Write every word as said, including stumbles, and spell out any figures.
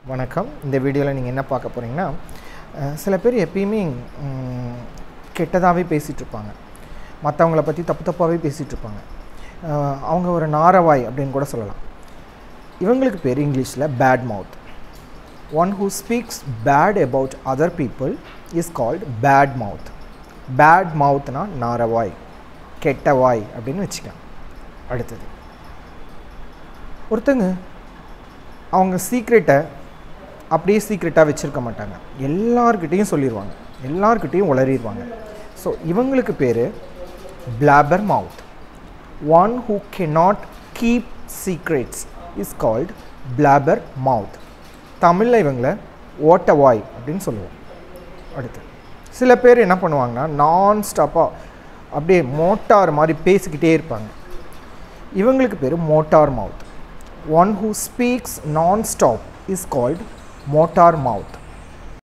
வணக்கம். இந்த வீடியோவில் நீங்கள் என்ன பார்க்க போகிறீங்கன்னா, சில பேர் எப்பயுமே கெட்டதாகவே பேசிகிட்ருப்பாங்க, மற்றவங்கள பற்றி தப்பு தப்பாகவே பேசிகிட்ருப்பாங்க. அவங்க ஒரு நாரவாய் அப்படின்னு கூட சொல்லலாம். இவங்களுக்கு பேர் இங்கிலீஷில் bad mouth. One who speaks bad about other people is called bad mouth. Bad மவுத்னா நாரவாய், கெட்டவாய் அப்படின்னு வச்சுக்கலாம். அடுத்தது, ஒருத்தங்க அவங்க சீக்ரெட்டை அப்படியே சீக்ரெட்டாக வச்சுருக்க மாட்டாங்க, எல்லார்கிட்டையும் சொல்லிடுவாங்க, எல்லார்கிட்டையும் உளறிடுவாங்க. ஸோ இவங்களுக்கு பேர் blabber mouth. One who cannot keep secrets is called blabber mouth. தமிழில் இவங்களை ஓட்டவாய் அப்படின்னு சொல்லுவோம். அடுத்து, சில பேர் என்ன பண்ணுவாங்கன்னா, நான் ஸ்டாப்பாக அப்படியே மோட்டார் மாதிரி பேசிக்கிட்டே இருப்பாங்க. இவங்களுக்கு பேர் motor mouth. One who speaks non-stop is called motor mouth.